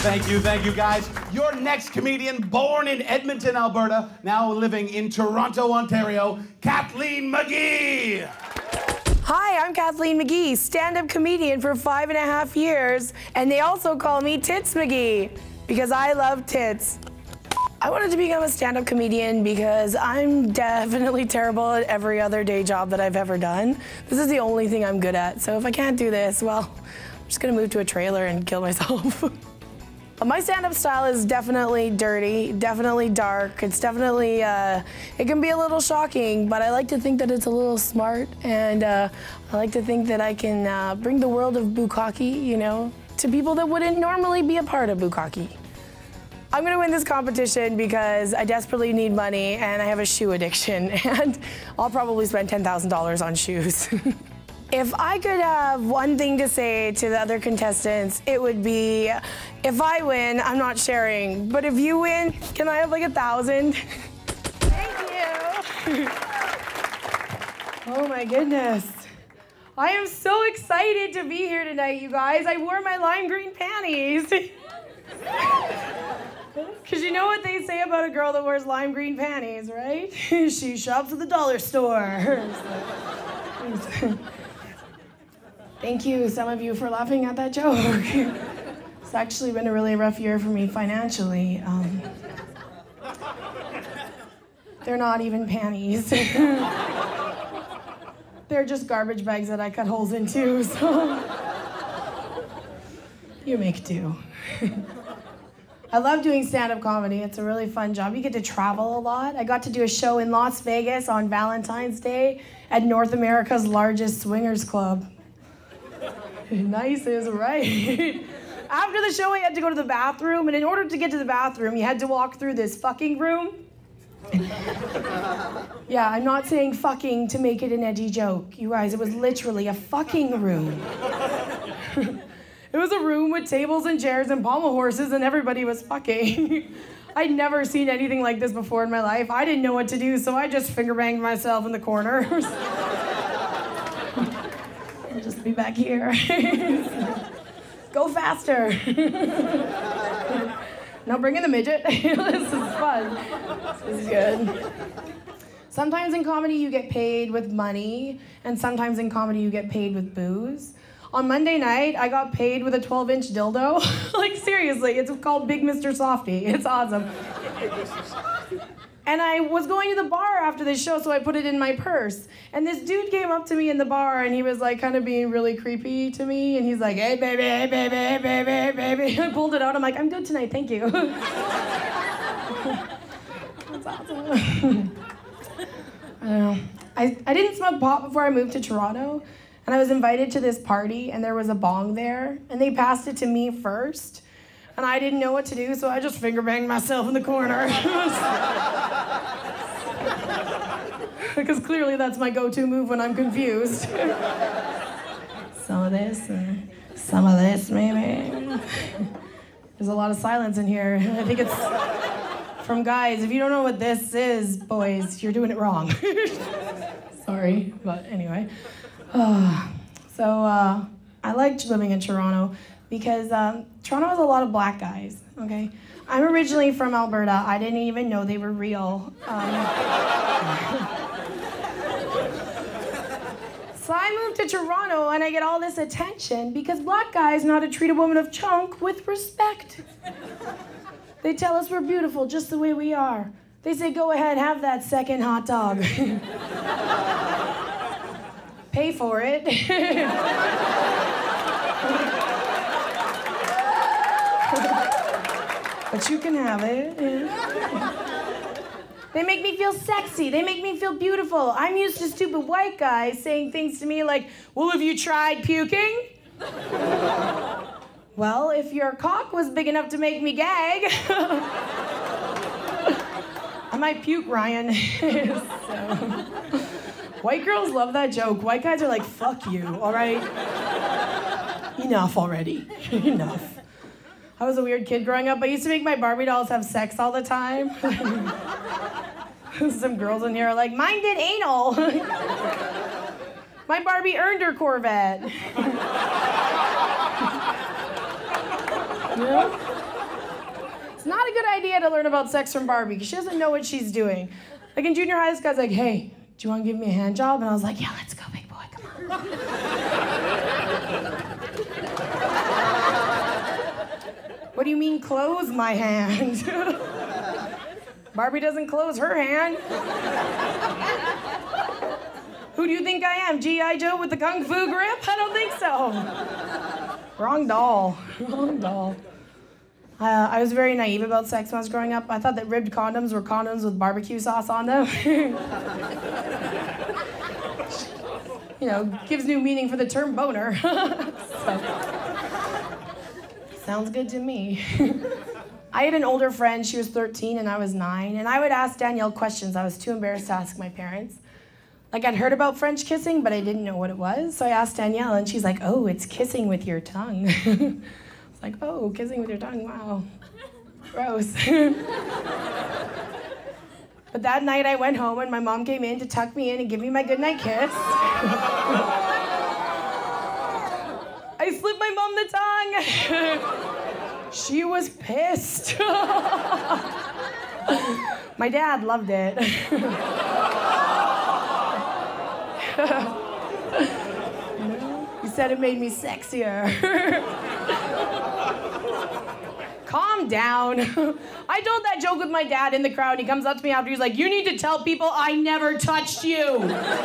Thank you, guys. Your next comedian, born in Edmonton, Alberta, now living in Toronto, Ontario, Kathleen McGee. Hi, I'm Kathleen McGee, stand-up comedian for 5.5 years, and they also call me Tits McGee because I love tits. I wanted to become a stand-up comedian because I'm definitely terrible at every other day job that I've ever done. This is the only thing I'm good at, so if I can't do this, well, I'm just gonna move to a trailer and kill myself. My stand-up style is definitely dirty, definitely dark. It's definitely, it can be a little shocking, but I like to think that it's a little smart, and I like to think that I can bring the world of bukkake, you know, to people that wouldn't normally be a part of bukkake. I'm gonna win this competition because I desperately need money and I have a shoe addiction, and I'll probably spend $10,000 on shoes. If I could have one thing to say to the other contestants, it would be, if I win, I'm not sharing. But if you win, can I have like 1,000? Thank you. Oh my goodness. I am so excited to be here tonight, you guys. I wore my lime green panties. Because you know what they say about a girl that wears lime green panties, right? She shops at the dollar store. Thank you, some of you, for laughing at that joke. It's actually been a really rough year for me financially. They're not even panties. They're just garbage bags that I cut holes into, so you make do. I love doing stand-up comedy. It's a really fun job. You get to travel a lot. I got to do a show in Las Vegas on Valentine's Day at North America's largest swingers club. Nice is right. After the show, I had to go to the bathroom, and in order to get to the bathroom, you had to walk through this fucking room. Yeah, I'm not saying fucking to make it an edgy joke. You guys, it was literally a fucking room. It was a room with tables and chairs and pommel horses, and everybody was fucking. I'd never seen anything like this before in my life. I didn't know what to do, so I just finger banged myself in the corner. I'll just be back here. Go faster. Now bring in the midget. This is fun. This is good. Sometimes in comedy you get paid with money, and sometimes in comedy you get paid with booze. On Monday night, I got paid with a 12-inch dildo. Like, seriously, it's called Big Mr. Softy. It's awesome. And I was going to the bar after this show, so I put it in my purse. And this dude came up to me in the bar, and he was like kind of being really creepy to me. And he's like, hey, baby, hey, baby, hey, baby, hey, baby. I pulled it out. I'm like, I'm good tonight, thank you. That's awesome. I don't know. I didn't smoke pot before I moved to Toronto. And I was invited to this party, and there was a bong there. And they passed it to me first. And I didn't know what to do, so I just finger banged myself in the corner. Because clearly that's my go-to move when I'm confused. Some of this, some of this, maybe. There's a lot of silence in here. I think it's from guys. If you don't know what this is, boys, you're doing it wrong. Sorry, but anyway. So I liked living in Toronto because Toronto has a lot of black guys, okay? I'm originally from Alberta. I didn't even know they were real. So I moved to Toronto and I get all this attention because black guys know how to treat a woman of chunk with respect. They tell us we're beautiful just the way we are. They say, go ahead, have that second hot dog. Pay for it. But you can have it. Yeah. They make me feel sexy. They make me feel beautiful. I'm used to stupid white guys saying things to me like, well, have you tried puking? Well, if your cock was big enough to make me gag, I might puke, Ryan. So. White girls love that joke. White guys are like, fuck you, all right? Enough already, enough. I was a weird kid growing up. I used to make my Barbie dolls have sex all the time. Some girls in here are like, mine did anal. My Barbie earned her Corvette. Yeah? idea to learn about sex from Barbie because she doesn't know what she's doing. Like in junior high, this guy's like, hey, do you want to give me a hand job? And I was like, yeah, let's go, big boy, come on. What do you mean close my hand? Barbie doesn't close her hand. Who do you think I am, G.I. Joe with the Kung Fu grip? I don't think so. Wrong doll, wrong doll. I was very naive about sex when I was growing up. I thought that ribbed condoms were condoms with barbecue sauce on them. You know, gives new meaning for the term boner. So, sounds good to me. I had an older friend, she was 13 and I was 9, and I would ask Danielle questions I was too embarrassed to ask my parents. Like I'd heard about French kissing, but I didn't know what it was. So I asked Danielle and she's like, oh, it's kissing with your tongue. It's like, oh, kissing with your tongue, wow. Gross. But that night I went home and my mom came in to tuck me in and give me my goodnight kiss. I slipped my mom the tongue. She was pissed. My dad loved it. He said it made me sexier. Calm down. I told that joke with my dad in the crowd. He comes up to me after, he's like, you need to tell people I never touched you.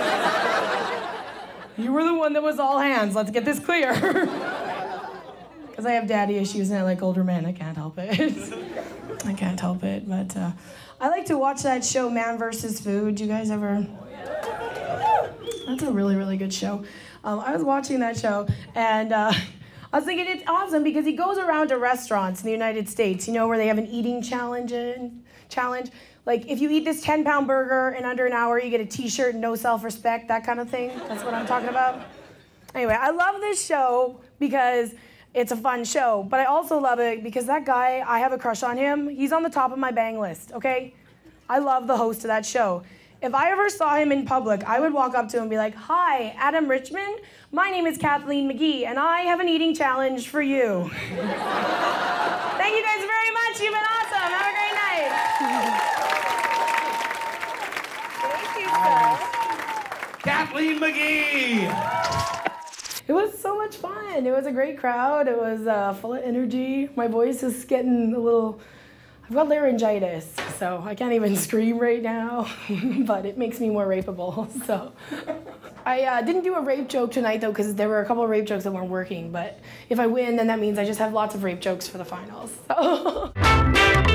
You were the one that was all hands. Let's get this clear. Because I have daddy issues and I like older men. I can't help it. I can't help it. But I like to watch that show, Man vs. Food. Do you guys ever? That's a really, really good show. I was watching that show, and I was thinking it's awesome because he goes around to restaurants in the United States, you know, where they have an eating challenge. Like, if you eat this 10-pound burger in under an hour, you get a t-shirt and no self-respect, that kind of thing. That's what I'm talking about. Anyway, I love this show because it's a fun show, but I also love it because that guy, I have a crush on him. He's on the top of my bang list, okay? I love the host of that show. If I ever saw him in public, I would walk up to him and be like, hi, Adam Richmond. My name is Kathleen McGee, and I have an eating challenge for you. Thank you guys very much. You've been awesome. Have a great night. Thank you, sir. Kathleen McGee. It was so much fun. It was a great crowd. It was full of energy. My voice is getting a little... I've got laryngitis, so I can't even scream right now, but it makes me more rapeable, so. I didn't do a rape joke tonight, though, because there were a couple of rape jokes that weren't working, but if I win, then that means I just have lots of rape jokes for the finals, so.